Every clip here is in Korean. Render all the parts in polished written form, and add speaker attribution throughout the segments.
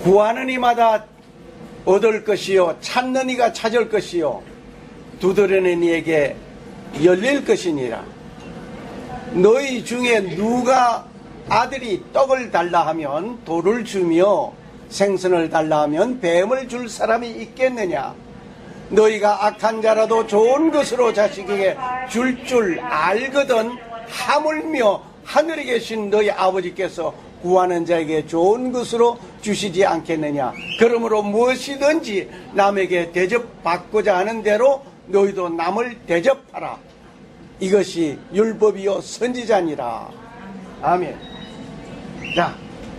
Speaker 1: 구하는 이마다 얻을 것이요 찾는 이가 찾을 것이요 두드리는 이에게 열릴 것이니라. 너희 중에 누가 아들이 떡을 달라 하면 돌을 주며 생선을 달라 하면 뱀을 줄 사람이 있겠느냐? 너희가 악한 자라도 좋은 것으로 자식에게 줄 알거든 하물며 하늘에 계신 너희 아버지께서 구하는 자에게 좋은 것으로 주시지 않겠느냐? 그러므로 무엇이든지 남에게 대접받고자 하는 대로 너희도 남을 대접하라. 이것이 율법이요 선지자니라. 아멘. 자,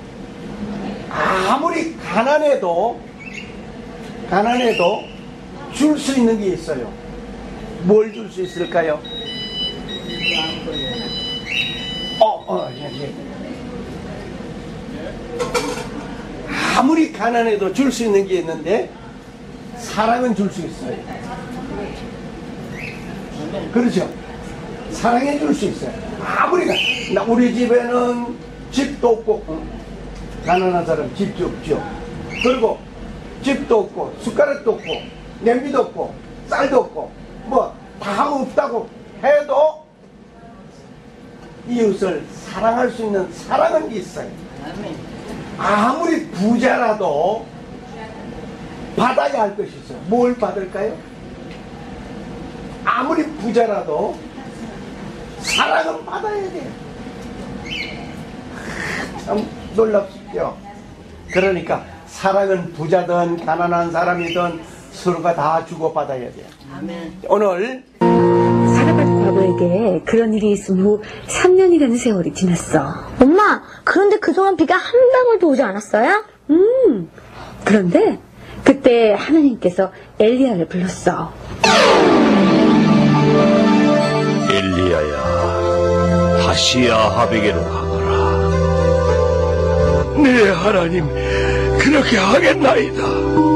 Speaker 1: 아무리 가난해도 줄 수 있는 게 있어요. 뭘 줄 수 있을까요? 예. 아무리 가난해도 줄 수 있는 게 있는데 사랑은 줄 수 있어요. 그렇죠? 사랑해 줄 수 있어요. 아무리 우리 집에는 집도 없고 가난한 사람 집도 없죠. 그리고 집도 없고 숟가락도 없고 냄비도 없고 쌀도 없고 뭐 다 없다고 해도 이웃을 사랑할 수 있는 사랑은 있어요. 아무리 부자라도 받아야 할 것이 있어요. 뭘 받을까요? 아무리 부자라도 사랑은 받아야 돼요. 참 놀랍죠. 그러니까 사랑은 부자든 가난한 사람이든 서로가 다 주고받아야 돼요. 아멘. 오늘
Speaker 2: 사라밭 과부에게 그런 일이 있은 후 3년이라는 세월이 지났어.
Speaker 3: 엄마, 그런데 그동안 비가 한 방울도 오지 않았어요?
Speaker 2: 그런데 그때 하나님께서 엘리야를 불렀어.
Speaker 4: 엘리야야, 다시 아합에게로 가거라. 네 하나님, 그렇게 하겠나이다.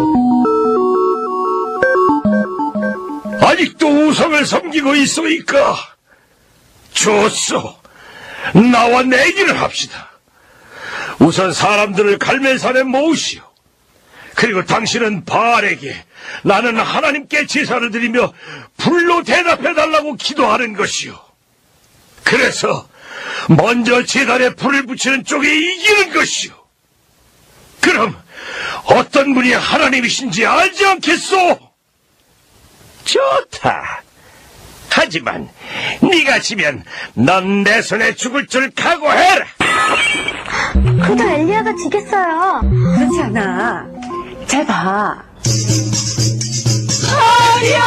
Speaker 4: 아직도 우상을 섬기고 있으니까 좋소. 나와 내기를 합시다. 우선 사람들을 갈멜산에 모으시오. 그리고 당신은 바알에게 나는 하나님께 제사를 드리며 불로 대답해달라고 기도하는 것이오. 그래서 먼저 제단에 불을 붙이는 쪽에 이기는 것이오. 그럼 어떤 분이 하나님이신지 알지 않겠소? 좋다. 하지만 네가 지면 넌 내 손에 죽을 줄 각오해라.
Speaker 3: 그래도 엘리야가 지겠어요.
Speaker 2: 그렇지 않아. 잘 봐.
Speaker 5: 하리야!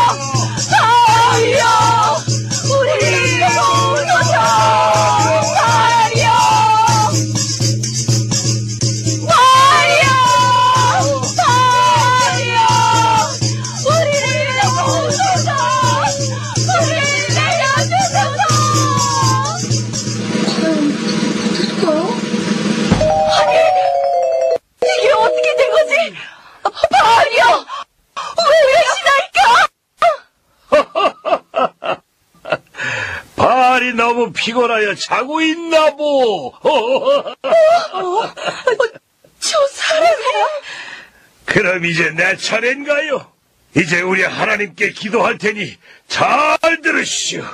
Speaker 5: 하리야! 우리를 도우소서! 하리야! 하리야! 하리야! 우리를 도우소서! 우리를 내려주소서! 아니, 이게 어떻게 된 거지? 바알이여! 왜 이러시나이까?
Speaker 4: 바알이 너무 피곤하여 자고 있나보.
Speaker 5: 저 사람이?
Speaker 4: 그럼 이제 내 차례인가요? 이제 우리 하나님께 기도할 테니 잘 들으시오.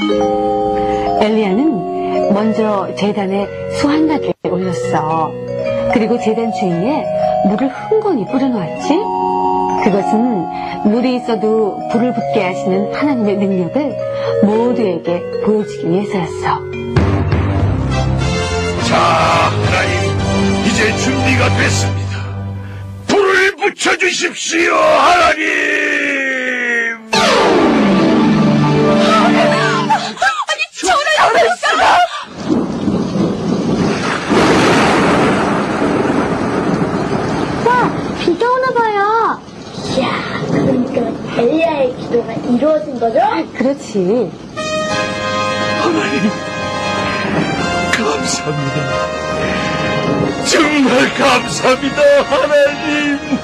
Speaker 2: 엘리야는 먼저 제단에 수 한 가지를 올렸어. 그리고 제단 주위에 물을 흥건히 뿌려놓았지. 그것은 물이 있어도 불을 붙게 하시는 하나님의 능력을 모두에게 보여주기 위해서였어.
Speaker 4: 자, 하나님, 이제 준비가 됐습니다. 불을 붙여주십시오, 하나님!
Speaker 5: 아니, 저를 어렸어요!
Speaker 3: 와, 비가 오나 봐요. 이야, 그러니까 엘리야의 기도가 이루어진 거죠?
Speaker 2: 그렇지.
Speaker 4: 하나님, 감사합니다. 정말 감사합니다, 하나님.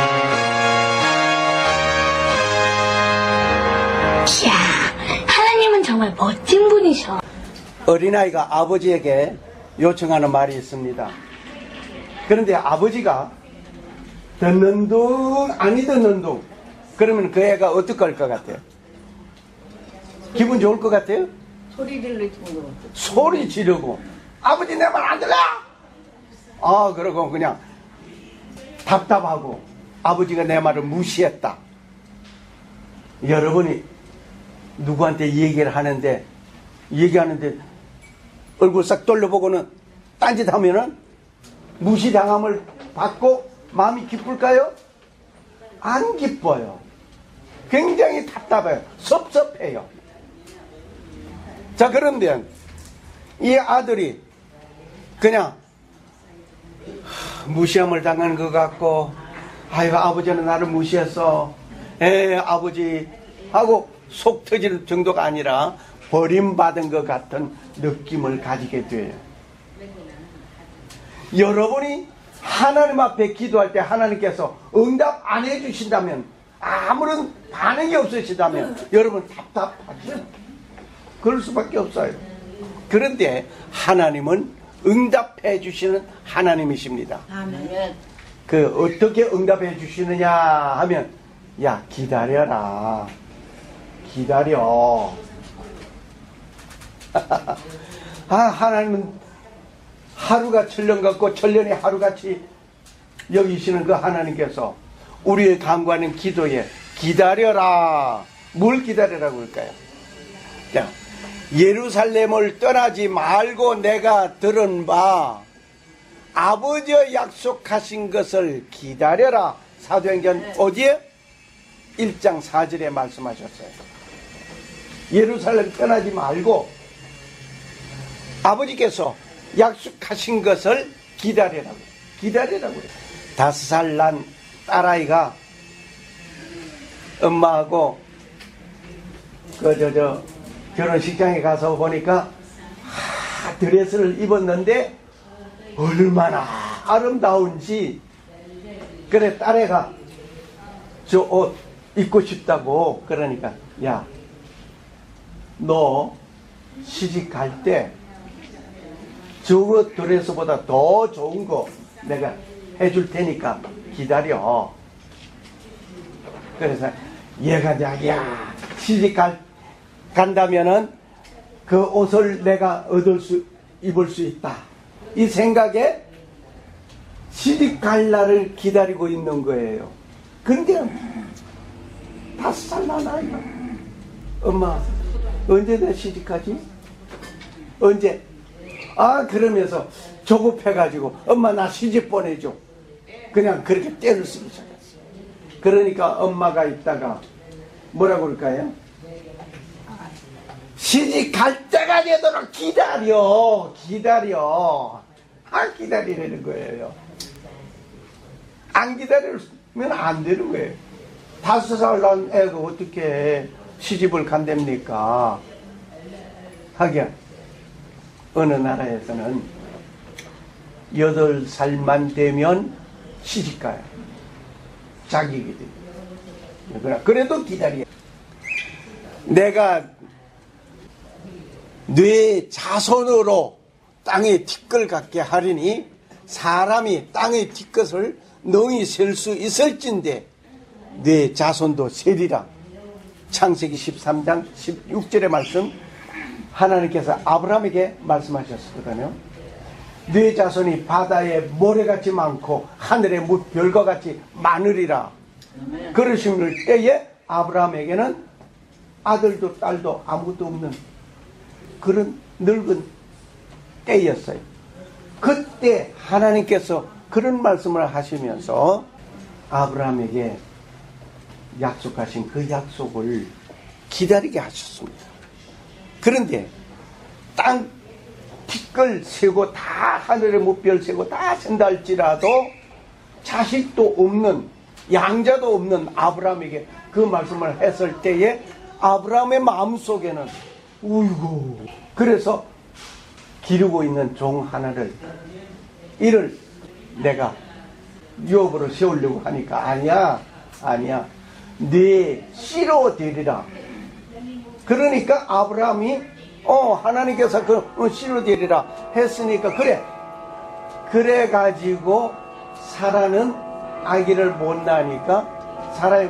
Speaker 3: 이야, 하나님은 하나님은 정말 멋진 분이셔.
Speaker 1: 어린아이가 아버지에게 요청하는 말이 있습니다. 그런데 아버지가 듣는 둥 아니 듣는 둥, 그러면 그 애가 어떡할 것 같아요? 기분 좋을 것 같아요? 소리 지르고 아버지 내 말 안 들려? 그러고 그냥 답답하고 아버지가 내 말을 무시했다. 여러분이 누구한테 얘기하는데 얼굴 싹 돌려보고는 딴짓하면은 무시당함을 받고 마음이 기쁠까요? 안 기뻐요. 굉장히 답답해요. 섭섭해요. 자, 그런데 이 아들이 그냥 무시함을 당한 것 같고, 아이고 아버지는 나를 무시했어, 아버지 하고 속 터지는 정도가 아니라 버림받은 것 같은 느낌을 가지게 돼요. 여러분이 하나님 앞에 기도할 때 하나님께서 응답 안 해주신다면, 아무런 반응이 없으시다면 여러분 답답하죠. 그럴 수밖에 없어요. 그런데 하나님은 응답해 주시는 하나님이십니다.
Speaker 5: 아멘.
Speaker 1: 어떻게 응답해 주시느냐 하면, 야 기다려라, 기다려. 하나님은 하루가 천년 같고 천년이 하루같이 여기시는 그 하나님께서 우리의 간구하는 기도에 기다려라. 뭘 기다리라고 할까요? 자, 예루살렘을 떠나지 말고 내가 들은 바 아버지의 약속하신 것을 기다려라. 사도행전 어디에? 1장 4절에 말씀하셨어요. 예루살렘 떠나지 말고 아버지께서 약속하신 것을 기다리라고. 기다리라고. 5살 난 딸아이가 엄마하고 결혼식장에 가서 보니까 드레스를 입었는데 얼마나 아름다운지. 그래 딸애가 저 옷 입고 싶다고. 그러니까 야, 너 시집 갈 때 저거 드레스보다 더 좋은 거 내가 해줄 테니까 기다려. 그래서 얘가 자기야 시집 간다면은 그 옷을 내가 입을 수 있다, 이 생각에 시집 갈 날을 기다리고 있는 거예요. 근데 5살 난 아이가 엄마 언제 내 시집 가지? 언제? 그러면서 조급해가지고 엄마 나 시집 보내줘. 그냥 그렇게 떼를 쓰기 시작했어. 그러니까 엄마가 있다가 뭐라고 그럴까요? 시집 갈 때가 되도록 기다려. 기다리라는 거예요. 안 기다리면 안 되는 거예요. 5살 난 애가 어떻게 시집을 간답니까? 하기야 어느 나라에서는 8살만 되면 시집가요. 자격이 돼요. 그래도 기다려. 내가 뇌 자손으로 땅의 티끌 같게 하리니 사람이 땅의 티끌을 능히 셀 수 있을진데 뇌 자손도 세리라. 창세기 13장 16절의 말씀, 하나님께서 아브라함에게 말씀하셨거든요. 네 자손이 바다에 모래같이 많고 하늘의 별과 같이 많으리라. 그러실 때에 아브라함에게는 아들도 딸도 아무도 없는 그런 늙은 때였어요. 그때 하나님께서 그런 말씀을 하시면서 아브라함에게 약속하신 그 약속을 기다리게 하셨습니다. 그런데 땅 티끌 세고 다 하늘의 무별 세고 다 센다 할지라도 자식도 없는, 양자도 없는 아브라함에게 그 말씀을 했을 때에 아브라함의 마음속에는 우이고, 그래서 기르고 있는 종 하나를 이를 내가 유업으로 세우려고 하니까 아니야 네 씨로 되리라. 그러니까 아브라함이 하나님께서 씨를 했으니까 그래 가지고 사라는 아기를 못 낳으니까 사라의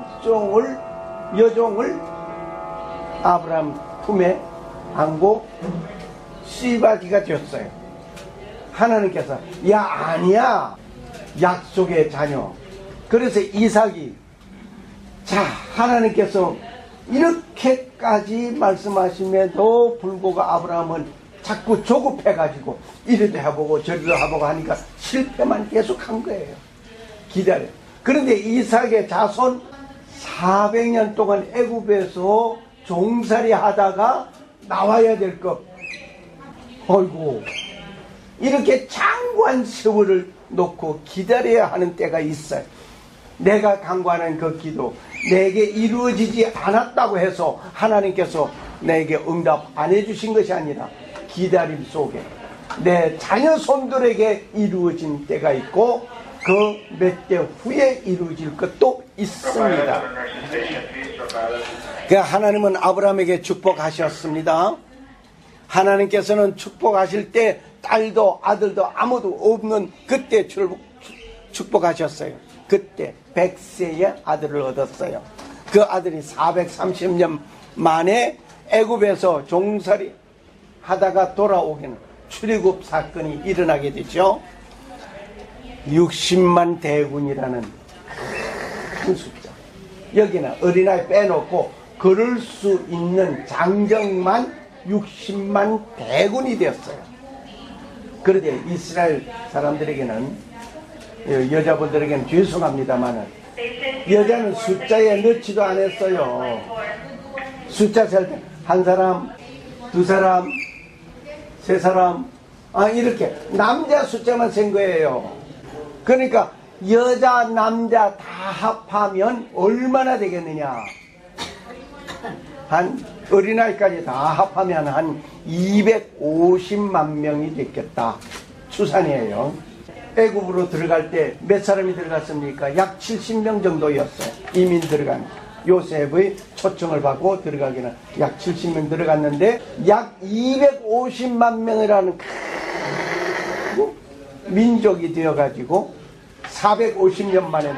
Speaker 1: 여종을 아브라함 품에 안고 씨바지가 되었어요. 하나님께서 아니야, 약속의 자녀. 그래서 이삭이, 하나님께서 이렇게까지 말씀하심에도 불구하고 아브라함은 자꾸 조급해가지고 이래도 해보고 저래도 해보고 하니까 실패만 계속한 거예요. 기다려. 그런데 이삭의 자손 400년 동안 애굽에서 종살이 하다가 나와야 될 것. 어이구, 이렇게 장구한 세월을 놓고 기다려야 하는 때가 있어요. 내가 간구하는 그 기도, 내게 이루어지지 않았다고 해서 하나님께서 내게 응답 안 해주신 것이 아니라 기다림 속에 내 자녀 손들에게 이루어진 때가 있고 그 몇 대 후에 이루어질 것도 있습니다. 하나님은 아브라함에게 축복하셨습니다. 하나님께서는 축복하실 때 딸도 아들도 아무도 없는 그때 축복하셨어요. 그때 100세의 아들을 얻었어요. 그 아들이 430년 만에 애굽에서 종살이 하다가 돌아오기는 출애굽 사건이 일어나게 되죠. 60만 대군이라는 큰 숫자. 여기는 어린아이 빼놓고 걸을 수 있는 장정만 60만 대군이 되었어요. 그런데 이스라엘 사람들에게는, 여자분들에게는 죄송합니다만은 여자는 숫자에 넣지도 않았어요. 숫자 셀 때 한 사람, 두 사람, 세 사람, 이렇게 남자 숫자만 센 거예요. 그러니까 여자 남자 다 합하면 얼마나 되겠느냐. 한 어린아이까지 다 합하면 한 250만 명이 됐겠다 추산이에요. 애굽으로 들어갈 때 몇 사람이 들어갔습니까? 약 70명 정도였어요. 이민 들어간 요셉의 초청을 받고 들어가기는 약 70명 들어갔는데 약 250만 명이라는 큰 민족이 되어가지고 450년 만에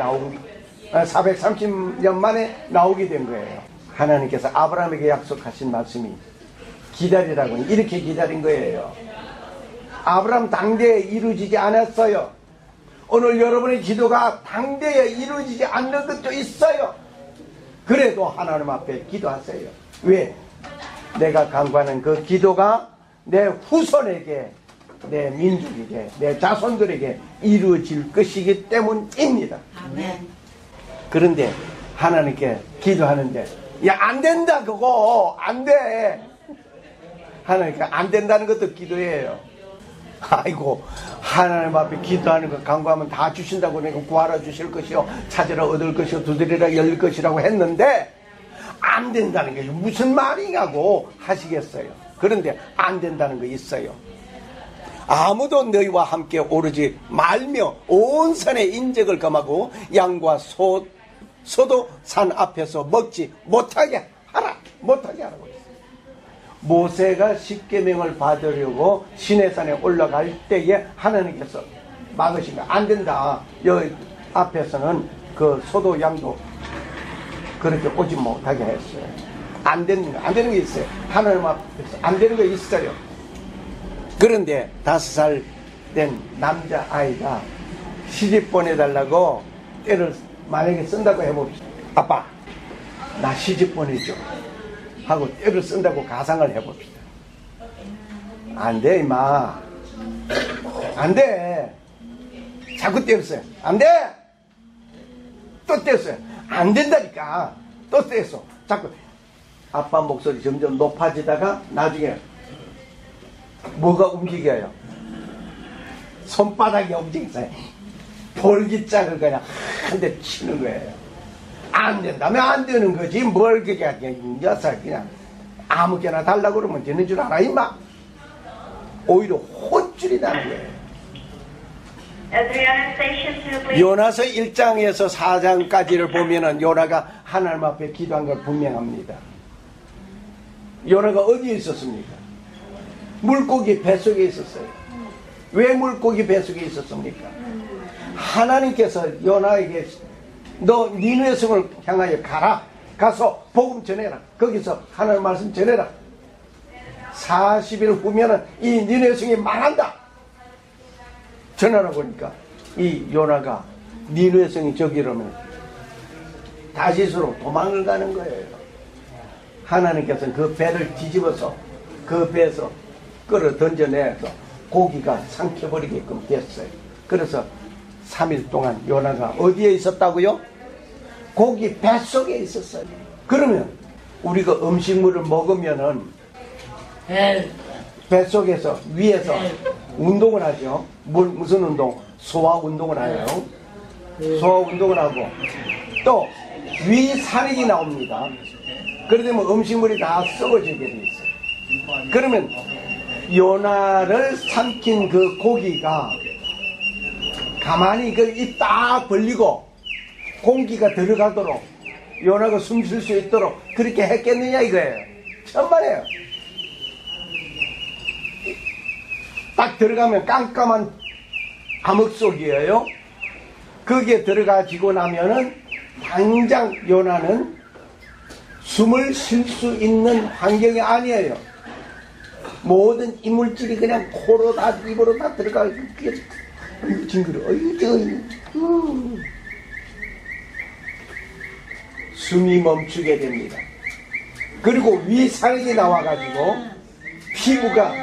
Speaker 1: 430년 만에 나오게 된 거예요. 하나님께서 아브라함에게 약속하신 말씀이 기다리라고 이렇게 기다린 거예요. 아브라함 당대에 이루어지지 않았어요. 오늘 여러분의 기도가 당대에 이루어지지 않는 것도 있어요. 그래도 하나님 앞에 기도하세요. 왜? 내가 간구하는 그 기도가 내 후손에게, 내 민족에게, 내 자손들에게 이루어질 것이기 때문입니다.
Speaker 5: 아멘.
Speaker 1: 그런데 하나님께 기도하는데 안 된다 그거 안 돼. 하나님께 안 된다는 것도 기도예요. 아이고, 하나님 앞에 기도하는 거 간구하면 다 주신다고 내가 구하라 주실 것이요 찾으라 얻을 것이요 두드리라 열릴 것이라고 했는데 안 된다는 게 무슨 말이냐고 하시겠어요. 그런데 안 된다는 거 있어요. 아무도 너희와 함께 오르지 말며 온 산에 인적을 금하고 양과 소도 산 앞에서 먹지 못하게 하라. 못하게 하라고 했어요. 모세가 십계명을 받으려고 시내산에 올라갈 때에 하나님께서 막으신 거 안 된다. 여기 앞에서는 그 소도 양도 그렇게 오지 못하게 했어요. 안 되는 게 있어요. 하나님 앞에서 안 되는 게 있어요. 그런데 5살 된 남자아이가 시집 보내달라고 때를 만약에 쓴다고 해봅시다. 아빠, 나 시집 보내줘 하고 때를 쓴다고 가상을 해봅시다. 안 돼, 임마. 안 돼. 자꾸 때렸어요. 안 돼. 또 때렸어요. 안 된다니까. 또 때렸어. 자꾸. 아빠 목소리 점점 높아지다가 나중에 뭐가 움직여요? 손바닥이 움직였어요. 볼기짝을 그냥 한 대 치는 거예요. 안 된다면 안 되는 거지. 뭘 그게 녀석 그냥 아무개나 달라고 그러면 되는 줄 알아, 임마. 오히려 혼쭐이 나는 거예요. 요나서 1장에서 4장까지를 보면은 요나가 하나님 앞에 기도한 걸 분명합니다. 요나가 어디에 있었습니까? 물고기 뱃속에 있었어요. 왜 물고기 뱃속에 있었습니까? 하나님께서 요나에게 너 니느웨 성을 향하여 가라. 가서 복음 전해라. 거기서 하나님 말씀 전해라. 40일 후면은 이 니느웨 성이 망한다. 전하라고 하니까 이 요나가 니느웨 성이 저기라면 다시스로 도망을 가는 거예요. 하나님께서는 그 배를 뒤집어서 그 배에서 끌어 던져내서 고기가 삼켜버리게끔 됐어요. 그래서 3일 동안 요나가 어디에 있었다고요? 고기 뱃속에 있었어요. 그러면 우리가 음식물을 먹으면은 뱃속에서 위에서 운동을 하죠. 무슨 운동? 소화 운동을 해요. 소화 운동을 하고 또 위산액이 나옵니다. 그러면 음식물이 다 썩어지게 돼 있어요. 그러면 요나를 삼킨 그 고기가 가만히 그 입 딱 벌리고 공기가 들어가도록 요나가 숨 쉴 수 있도록 그렇게 했겠느냐 이거예요. 천만에요. 딱 들어가면 깜깜한 암흑 속이에요. 거기에 들어가지고 나면은 당장 요나는 숨을 쉴 수 있는 환경이 아니에요. 모든 이물질이 그냥 코로 다 입으로 다 들어가고 징그러. 숨이 멈추게 됩니다. 그리고 위산이 나와가지고 피부가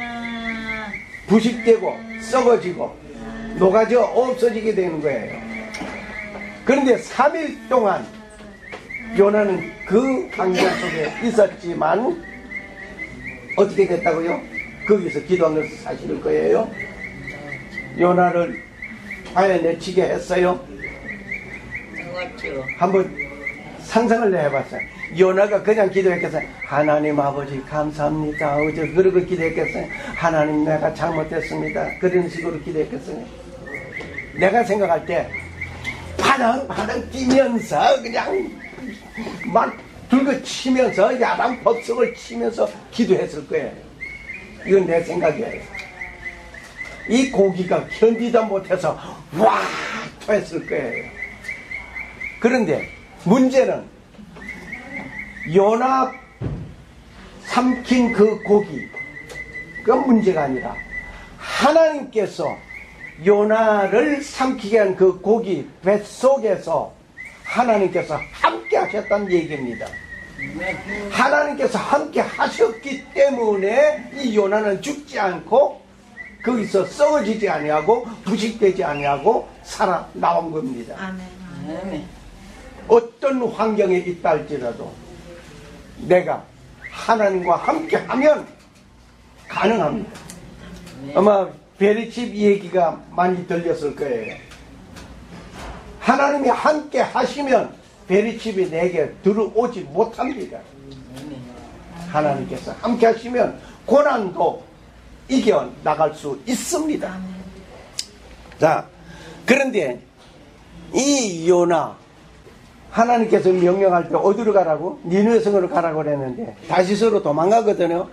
Speaker 1: 부식되고 썩어지고 녹아져 없어지게 되는 거예요. 그런데 3일 동안 요나는 그 환경 속에 있었지만 어떻게 됐다고요? 거기서 기도한 것은 사실일 거예요. 요나를 화에 내치게 했어요. 한번 상상을 해봤어요. 요나가 그냥 기도했겠어요. 하나님 아버지 감사합니다. 어제 그러고 기도했겠어요. 하나님 내가 잘못했습니다. 그런 식으로 기도했겠어요. 내가 생각할 때 파당파당 뛰면서 그냥 막 들고 치면서 야당 법석을 치면서 기도했을 거예요. 이건 내 생각이에요. 이 고기가 견디다 못해서 와 토했을 거예요. 그런데 문제는 요나 삼킨 그 고기 그건 문제가 아니라 하나님께서 요나를 삼키게 한 그 고기 뱃속에서 하나님께서 함께 하셨다는 얘기입니다. 하나님께서 함께 하셨기 때문에 이 요나는 죽지 않고 거기서 썩어지지 아니하고 부식되지 아니하고 살아 나온 겁니다.
Speaker 5: 아멘.
Speaker 1: 어떤 환경에 있다 할지라도 내가 하나님과 함께 하면 가능합니다. 아마 베리칩 얘기가 많이 들렸을 거예요. 하나님이 함께 하시면 베리칩이 내게 들어오지 못합니다. 하나님께서 함께 하시면 고난도 이겨나갈 수 있습니다. 자, 그런데 이 요나 하나님께서 명령할 때 어디로 가라고? 니느웨 성으로 가라고 그랬는데 다시스로 도망가거든요.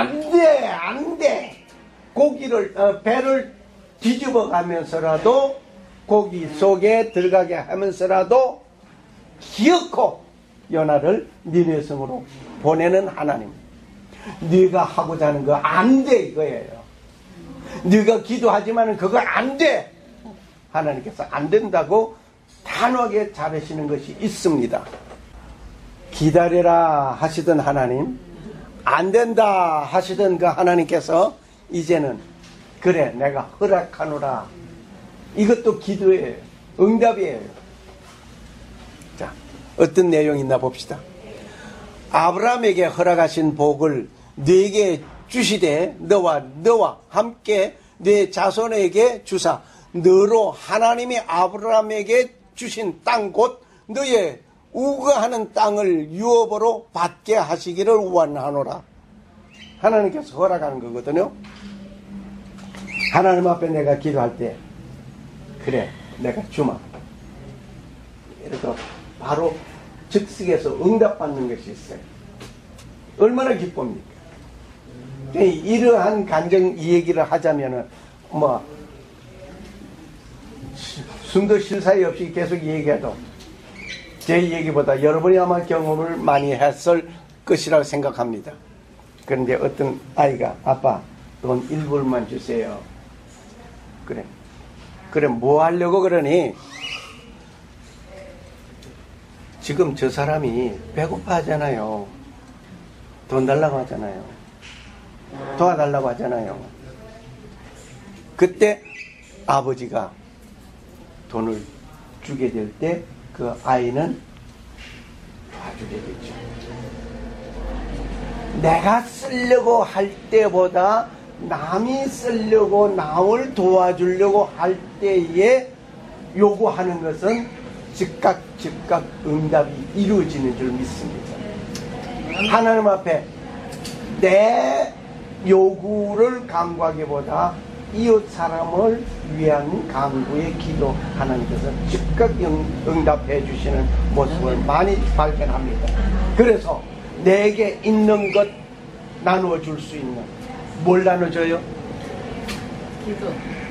Speaker 1: 안돼 고기를 배를 뒤집어 가면서라도 고기 속에 들어가게 하면서라도 기어코 요나를 니느웨 성으로 보내는 하나님. 네가 하고자 하는 거 안 돼 이거예요. 네가 기도하지만은 그거 안 돼. 하나님께서 안 된다고 단호하게 자르시는 것이 있습니다. 기다려라 하시던 하나님, 안 된다 하시던 그 하나님께서 이제는 그래 내가 허락하노라. 이것도 기도예요. 응답이에요. 자, 어떤 내용이 있나 봅시다. 아브라함에게 허락하신 복을 네게 주시되 너와 함께 네 자손에게 주사 너로 하나님이 아브라함에게 주신 땅 곧 너의 우거하는 땅을 유업으로 받게 하시기를 원하노라. 하나님께서 허락하는 거거든요. 하나님 앞에 내가 기도할 때 그래 내가 주마 이렇게 바로 즉석에서 응답받는 것이 있어요. 얼마나 기쁩니까? 이러한 간증 이 얘기를 하자면은 뭐 숨도 쉴 사이 없이 계속 얘기해도 제 얘기보다 여러분이 아마 경험을 많이 했을 것이라고 생각합니다. 그런데 어떤 아이가 아빠 돈 1불만 주세요. 그래 뭐 하려고 그러니? 지금 저 사람이 배고파 하잖아요. 돈 달라고 하잖아요. 도와달라고 하잖아요. 그때 아버지가 돈을 주게 될 때 그 아이는 도와주게 되죠. 내가 쓰려고 할 때보다 남이 쓰려고 남을 도와주려고 할 때에 요구하는 것은 즉각 응답이 이루어지는 줄 믿습니다. 하나님 앞에 내 요구를 간구하기보다 이웃 사람을 위한 간구에 기도 하나님께서 즉각 응답해 주시는 모습을 많이 발견합니다. 그래서 내게 있는 것 나누어 줄 수 있는 뭘 나눠줘요?
Speaker 5: 기도.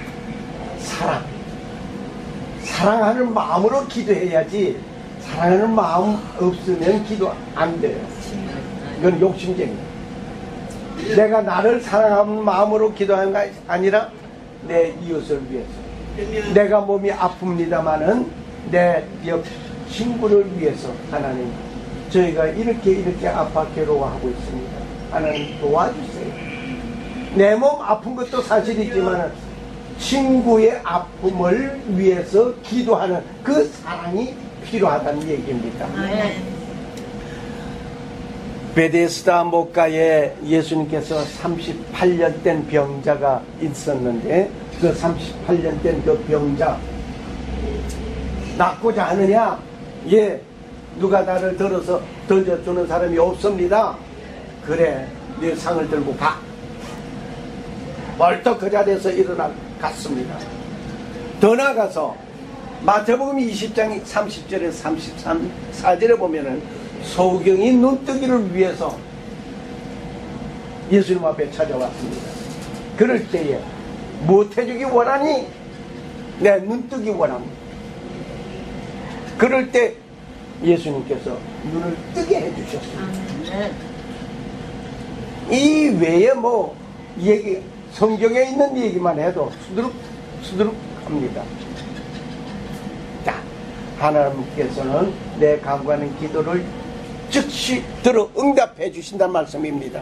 Speaker 1: 사랑하는 마음으로 기도해야지 사랑하는 마음 없으면 기도 안 돼요. 이건 욕심쟁이야. 내가 나를 사랑하는 마음으로 기도하는 게 아니라 내 이웃을 위해서. 내가 몸이 아픕니다마는 내 옆 친구를 위해서 하나님 저희가 이렇게 아파 괴로워하고 있습니다. 하나님 도와주세요. 내 몸 아픈 것도 사실이지만 친구의 아픔을 위해서 기도하는 그 사랑이 필요하다는 얘기입니다. 베데스다 목가에 예수님께서 38년 된 병자가 있었는데 그 38년 된 그 병자 낫고자 하느냐? 예, 누가 나를 들어서 던져주는 사람이 없습니다. 그래, 네 상을 들고 가. 벌떡 그 자리에서 일어나갔습니다. 더 나아가서 마태복음 20장 30절에서 34절에 보면은 소경이 눈뜨기를 위해서 예수님 앞에 찾아왔습니다. 그럴 때에 못해주기 원하니? 내 눈뜨기 원합니다. 그럴 때 예수님께서 눈을 뜨게 해주셨습니다. 이 외에 뭐 얘기 성경에 있는 얘기만 해도 수두룩 합니다. 자, 하나님께서는 내 간구하는 기도를 즉시 들어 응답해 주신다는 말씀입니다.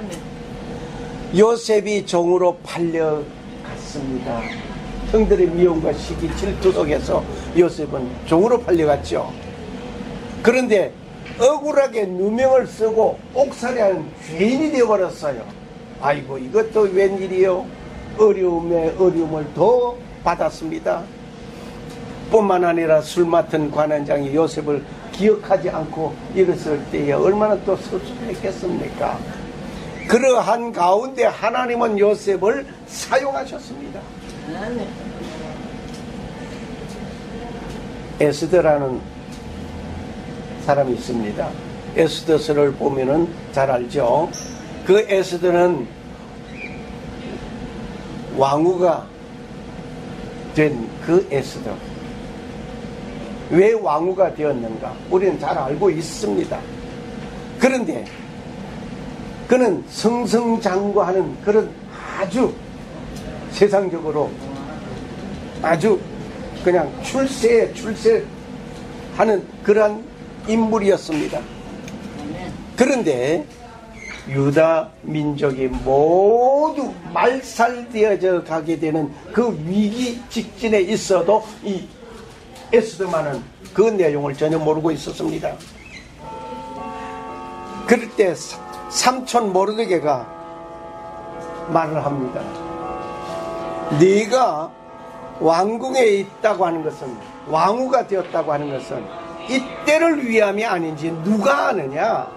Speaker 1: 요셉이 종으로 팔려갔습니다. 형들의 미움과 시기 질투 속에서 요셉은 종으로 팔려갔죠. 그런데 억울하게 누명을 쓰고 옥살이하는 죄인이 되어버렸어요. 아이고 이것도 웬일이요. 어려움에 어려움을 더 받았습니다. 뿐만 아니라 술 맡은 관원장이 요셉을 기억하지 않고 일었을 때에 얼마나 또 섭섭했겠습니까? 그러한 가운데 하나님은 요셉을 사용하셨습니다. 에스더라는 사람이 있습니다. 에스더서를 보면은 잘 알죠. 그 에스더는 왕후가 된 그 에스더. 왜 왕후가 되었는가? 우리는 잘 알고 있습니다. 그런데 그는 승승장구하는 그런 아주 세상적으로 아주 그냥 출세하는 그러한 인물이었습니다. 그런데 유다 민족이 모두 말살되어져 가게 되는 그 위기 직전에 있어도 이 에스더만은 그 내용을 전혀 모르고 있었습니다. 그럴 때 삼촌 모르드게가 말을 합니다. 네가 왕궁에 있다고 하는 것은, 왕후가 되었다고 하는 것은 이때를 위함이 아닌지 누가 아느냐?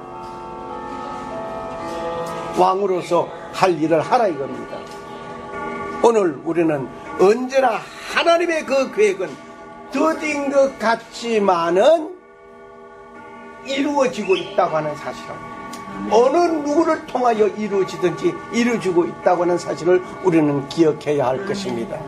Speaker 1: 왕으로서 할 일을 하라 이겁니다. 오늘 우리는 언제나 하나님의 그 계획은 더딘 것 같지만은 이루어지고 있다고 하는 사실입니다. 어느 누구를 통하여 이루어지든지 이루어지고 있다고 하는 사실을 우리는 기억해야 할 것입니다.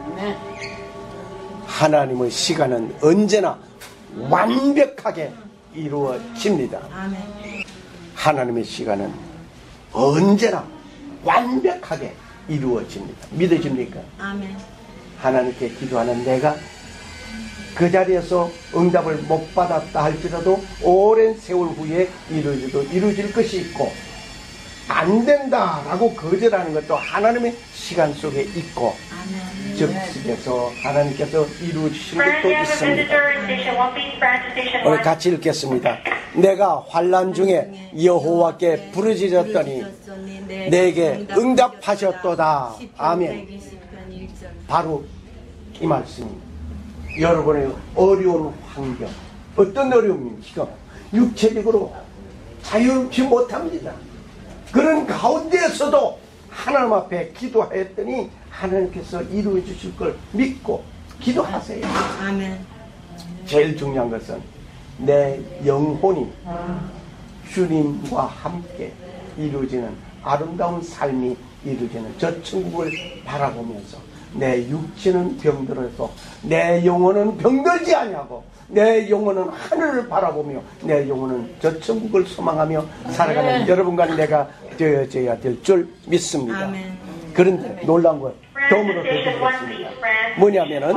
Speaker 1: 하나님의 시간은 언제나 완벽하게 이루어집니다. 하나님의 시간은 언제나 완벽하게 이루어집니다. 믿어집니까? 하나님께 기도하는 내가 그 자리에서 응답을 못 받았다 할지라도 오랜 세월 후에 이루어질 것이 있고, 안 된다라고 거절하는 것도 하나님의 시간 속에 있고, 즉석에서 하나님께서 이루어주신 것도 있습니다. 오늘 같이 읽겠습니다. 내가 환난 중에 여호와께 부르짖었더니 내게 응답하셨도다. 아멘. 바로 이 말씀입니다. 여러분의 어려운 환경, 어떤 어려움입니까? 육체적으로 자유롭지 못합니다. 그런 가운데에서도 하나님 앞에 기도하였더니 하나님께서 이루어 주실 걸 믿고 기도하세요.
Speaker 6: 아멘.
Speaker 1: 제일 중요한 것은 내 영혼이 주님과 함께 이루어지는 아름다운 삶이 이루어지는 저 천국을 바라보면서 내 육체는 병들어도 내 영혼은 병들지 아니하고 내 영혼은 하늘을 바라보며 내 영혼은 저 천국을 소망하며 살아가는 여러분과 내가 되어져야 될 줄 믿습니다.
Speaker 6: 아멘.
Speaker 1: 그런데 놀라운 건 덤으로 더 주시겠습니다. 뭐냐면은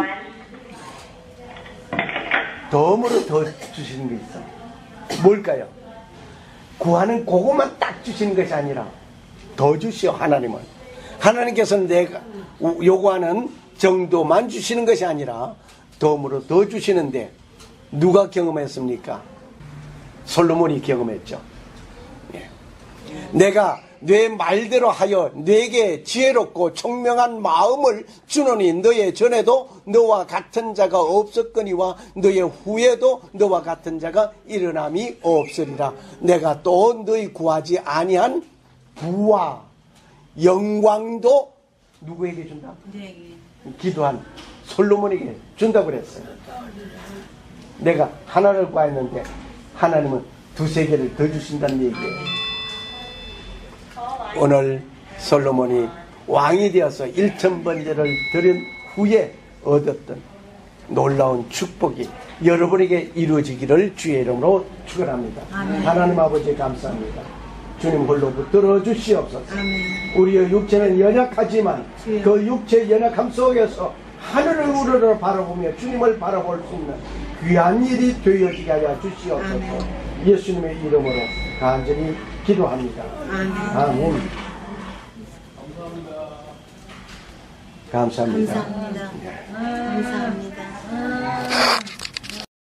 Speaker 1: 덤으로 더 주시는 게 있어요. 뭘까요? 구하는 그것만 딱 주시는 것이 아니라 더 주시오. 하나님은 하나님께서는 내가 요구하는 정도만 주시는 것이 아니라 덤으로 더 주시는데 누가 경험했습니까? 솔로몬이 경험했죠. 예. 내가 내 말대로 하여 내게 지혜롭고 총명한 마음을 주노니 너의 전에도 너와 같은 자가 없었거니와 너의 후에도 너와 같은 자가 일어남이 없으리라. 내가 또 너희 구하지 아니한 부와 영광도 누구에게 준다? 기도한 솔로몬에게 준다고 그랬어요. 내가 하나를 구했는데 하나님은 두세 개를 더 주신다는 얘기예요. 오늘 솔로몬이 왕이 되어서 1000번제를 드린 후에 얻었던 놀라운 축복이 여러분에게 이루어지기를 주의 이름으로 축원합니다. 하나님 아버지 감사합니다. 주님 홀로 붙들어 주시옵소서. 우리의 육체는 연약하지만 그 육체의 연약함 속에서 하늘을 우러러 바라보며 주님을 바라볼 수 있는 귀한 일이 되어지게 하여 주시옵소서. 예수님의 이름으로 간절히 기도합니다. 아멘. 감사합니다.
Speaker 6: 감사합니다. 감사합니다.